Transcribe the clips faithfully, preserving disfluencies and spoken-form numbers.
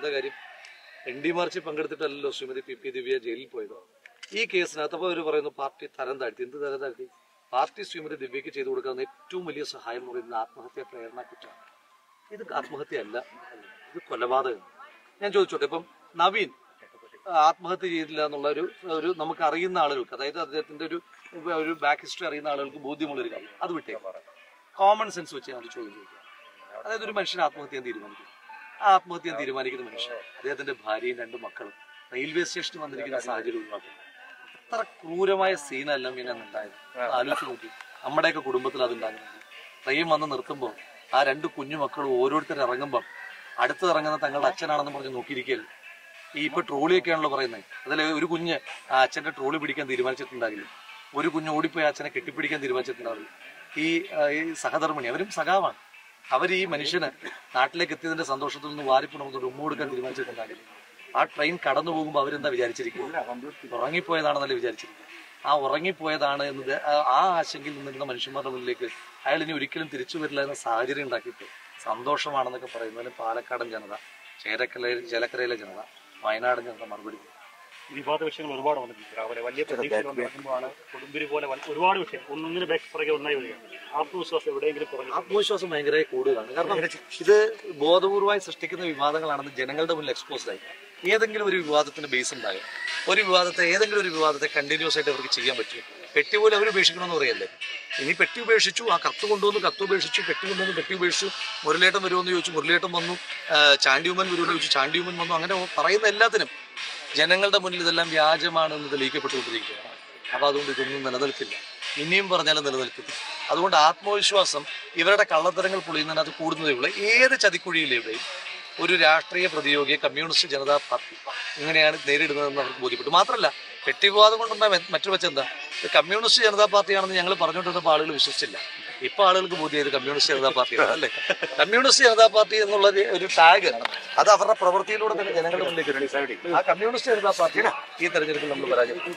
എന്താ കാര്യം? N D മാർച്ചിൽ പങ്കെടുത്തിട്ടല്ലോ ശ്രീമതി പി പി ദിവ്യ ജയിലിൽ പോയത്. ഈ കേസിനകത്ത് അപ്പോൾ അവർ പറയുന്നു പാർട്ടി തരം താഴ്ത്തി. എന്ത് തരം താഴ്ത്തി? പാർട്ടി ശ്രീമതി ദിവ്യക്ക് ചെയ്തു കൊടുക്കാവുന്ന ഏറ്റവും വലിയ സഹായം എന്ന് പറയുന്നത് ആത്മഹത്യാ പ്രേരണ കുറ്റമാണ്. ഇത് ആത്മഹത്യ അല്ല, ഇത് കൊലപാതകം. ഞാൻ ചോദിച്ചോട്ടെ, ഇപ്പം നവീൻ ആത്മഹത്യ ചെയ്തില്ല എന്നുള്ള ഒരു ഒരു നമുക്ക് അറിയുന്ന ആളുകൾക്ക്, അതായത് അദ്ദേഹത്തിന്റെ ഒരു ഒരു ബാക്ക് ഹിസ്റ്ററി അറിയുന്ന ആളുകൾക്ക് ബോധ്യമുള്ളൊരു കാര്യം, അത് വിട്ടേക്കാം. കോമൺ സെൻസ് വെച്ച് ഞാൻ ചോദ്യം ചോദിക്കാം. അതായത് ഒരു മനുഷ്യൻ ആത്മഹത്യ ചെയ്യാൻ തീരുമാനിക്കും. ആ ആത്മഹത്യ ചെയ്യാൻ തീരുമാനിക്കുന്ന മനുഷ്യൻ അദ്ദേഹത്തിന്റെ ഭാര്യയും രണ്ട് മക്കളും റെയിൽവേ സ്റ്റേഷനിൽ വന്നിരിക്കുന്ന സാഹചര്യം ഒഴിവാക്കും. അത്ര ക്രൂരമായ സീനല്ല മീനെന്നുണ്ടായത്. ആലോചിച്ച് നോക്കി, നമ്മുടെയൊക്കെ കുടുംബത്തിൽ അതുണ്ടാകുന്നത്. ട്രെയിൻ വന്ന് നിർത്തുമ്പോൾ ആ രണ്ട് കുഞ്ഞു മക്കളും ഓരോരുത്തർ ഇറങ്ങുമ്പം അടുത്ത് ഇറങ്ങുന്ന തങ്ങളുടെ അച്ഛനാണെന്ന് പറഞ്ഞ് നോക്കിയിരിക്കുകയല്ലേ. ഈ ഇപ്പൊ ട്രോളിയൊക്കെയാണല്ലോ പറയുന്നത്. അതിൽ ഒരു കുഞ്ഞ് ആ അച്ഛന്റെ ട്രോളി പിടിക്കാൻ തീരുമാനിച്ചിട്ടുണ്ടാകില്ല. ഒരു കുഞ്ഞ് ഓടിപ്പോയി അച്ഛനെ കെട്ടിപ്പിടിക്കാൻ തീരുമാനിച്ചിട്ടുണ്ടാവില്ല. ഈ ഈ സഹധർമ്മിണി അവരും സഖാവാണ്. അവർ ഈ മനുഷ്യന് നാട്ടിലേക്ക് എത്തിയതിന്റെ സന്തോഷത്തിൽ നിന്ന് വാരിപ്പുണർന്ന് ഉമ്മ കൊടുക്കാൻ തീരുമാനിച്ചിട്ടുണ്ടാകില്ല. ആ ട്രെയിൻ കടന്നു പോകുമ്പോൾ അവരെന്താ വിചാരിച്ചിരിക്കുന്നത്? ഉറങ്ങിപ്പോയതാണെന്നല്ലേ വിചാരിച്ചിരിക്കുന്നത്. ആ ഉറങ്ങിപ്പോയതാണ് എന്നത് ആ ആശങ്കയിൽ നിന്നിരുന്ന മനുഷ്യന്മാരുടെ മുന്നിലേക്ക് അയാൾ ഇനി ഒരിക്കലും തിരിച്ചു വരില്ല എന്ന സാഹചര്യം ഉണ്ടാക്കിയിട്ട് സന്തോഷമാണെന്നൊക്കെ പറയുന്നതിന് പാലക്കാടൻ ജനത, ചേരക്കര ചേലക്കരയിലെ ജനത, വയനാടൻ ജനത മറുപടി. വിവാദ വിഷയങ്ങൾ ഒരുപാട് വന്നിട്ടുണ്ട്. രാവിലെ വലിയ പ്രതീക്ഷകൾ നടക്കുമ്പോഴാണ് കൊടുമ്പിരി പോലെ ഒരുപാട് വിഷയം ഒന്നിന് ബാക്ക് പുറകെ ഒന്നായി വരിക. ആത്മവിശ്വാസം എവിടെയെങ്കിലും കുറഞ്ഞു? ആത്മവിശ്വാസം ഭയങ്കരമായി കൂടുതലാണ്. കാരണം ഇത് ബോധപൂർവമായി സൃഷ്ടിക്കുന്ന വിവാദങ്ങളാണെന്ന് ജനങ്ങളുടെ മുന്നിൽ എക്സ്പോസ്ഡ് ആയി. ഏതെങ്കിലും ഒരു വിവാദത്തിന് ബേസ് ഉണ്ടാകും. ഒരു വിവാദത്തെ ഏതെങ്കിലും ഒരു വിവാദത്തെ കണ്ടിന്യൂസ് ആയിട്ട് അവർക്ക് ചെയ്യാൻ പറ്റും. പെട്ടി പോലെ അവർ ഉപേക്ഷിക്കണമെന്ന് പറയല്ലേ. ഇനി പെട്ടി ഉപേക്ഷിച്ചു, ആ കത്ത് കൊണ്ടുവന്ന് കത്ത് ഉപേക്ഷിച്ചു, പെട്ടി കൊണ്ടുവന്ന് പെട്ടി ഉപേക്ഷിച്ചു, മുരളിയേട്ടൻ വരുമെന്ന് ചോദിച്ചു, മുരളിയേട്ടൻ വന്നു, ചാണ്ടിയുമ്മൻ വരുമെന്ന് ചോദിച്ചു, ചാണ്ടിയുമ്മൻ വന്നു. അങ്ങനെ പറയുന്ന എല്ലാത്തിനും ജനങ്ങളുടെ മുന്നിൽ ഇതെല്ലാം വ്യാജമാണെന്ന് തെളിയിക്കപ്പെട്ടുകൊണ്ടിരിക്കുകയാണ്. അപ്പൊ അതുകൊണ്ട് ഇതൊന്നും നിലനിൽക്കില്ല. ഇനിയും പറഞ്ഞാലും നിലനിൽക്കില്ല. അതുകൊണ്ട് ആത്മവിശ്വാസം ഇവരുടെ കള്ളത്തരങ്ങൾ പൊളിയുന്നതിനകത്ത് കൂടുന്നതേ ഉള്ളൂ. ഏത് ചതിക്കുഴിയിലെവിടെയും ഒരു രാഷ്ട്രീയ പ്രതിയോഗിയെ കമ്മ്യൂണിസ്റ്റ് ജനതാ പാർട്ടി ഇങ്ങനെയാണ് നേരിടുന്നതെന്ന് അവർക്ക് ബോധ്യപ്പെട്ടു. മാത്രമല്ല, പെട്ടിവിവാദം കൊണ്ടുണ്ടായ മറ്റൊരു വെച്ച് എന്താ, കമ്മ്യൂണിസ്റ്റ് ജനതാ പാർട്ടിയാണെന്ന് ഞങ്ങൾ പറഞ്ഞുകൊണ്ടിരുന്നപ്പോൾ ആളുകൾ വിശ്വസിച്ചില്ല. ഇപ്പൊ ആളുകൾക്ക് ബോധ്യമായത് കമ്മ്യൂണിസ്റ്റ് ജനതാ പാർട്ടിയാണ് അല്ലേ. കമ്മ്യൂണിസ്റ്റ് ജനതാ പാർട്ടി എന്നുള്ള ഒരു ടാഗ് അത് അവരുടെ പ്രവൃത്തിയിലൂടെ തന്നെ ജനങ്ങളുടെ മുന്നിലേക്ക് എത്തി. ആ കമ്മ്യൂണിസ്റ്റ് ജനതാ പാർട്ടി ഈ തെരഞ്ഞെടുപ്പിൽ നമ്മൾ പരാജയപ്പെട്ടു.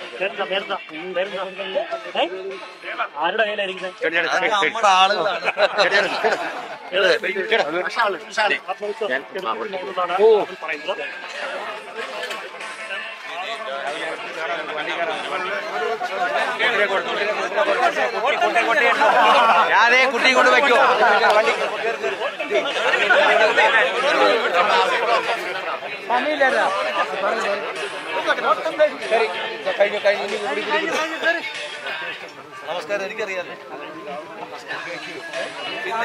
നമ്മുടെ ആളുകളാണ്. ഞാനേ കുട്ടി കൊണ്ട് വയ്ക്കോ കഴിഞ്ഞു കഴിഞ്ഞു. നമസ്കാരം. എനിക്കറിയാലോ. പിന്നെ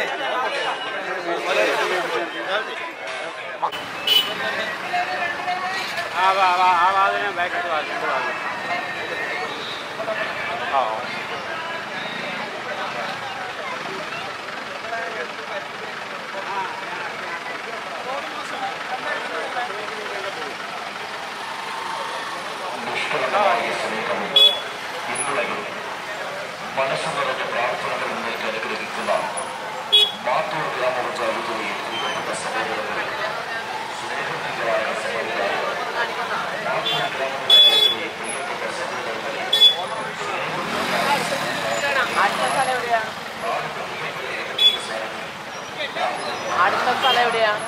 ആ വാ വാ ആ വാതിനെ ബാക്കിട്ട് വാ. ആ മനസ്സ് നിറഞ്ഞ പ്രാർത്ഥനകൾ നിങ്ങൾക്ക് അനുഗ്രഹിക്കുന്ന മാത്തൂർ ഗ്രാമപഞ്ചായത്തിലെ പ്രിയപ്പെട്ട സഹോദരങ്ങളെ, സ്നേഹനിധിയായ സഹോദരങ്ങളെ, മാത്തൂർ ഗ്രാമപഞ്ചായത്തിലെ പ്രിയപ്പെട്ട സഹോദരങ്ങളെ, അടുത്ത സ്ഥലം എവിടെയാണ്?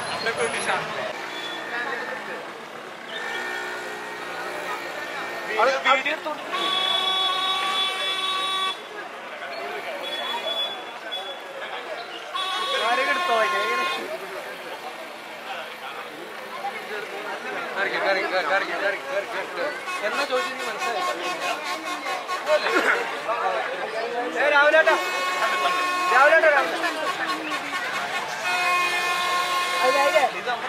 എന്നാ ചോദിച്ചു മനസ്സിലായി. രാവിലെ രാവിലെ അതെ അതെ ഇത് നമ്മുടെ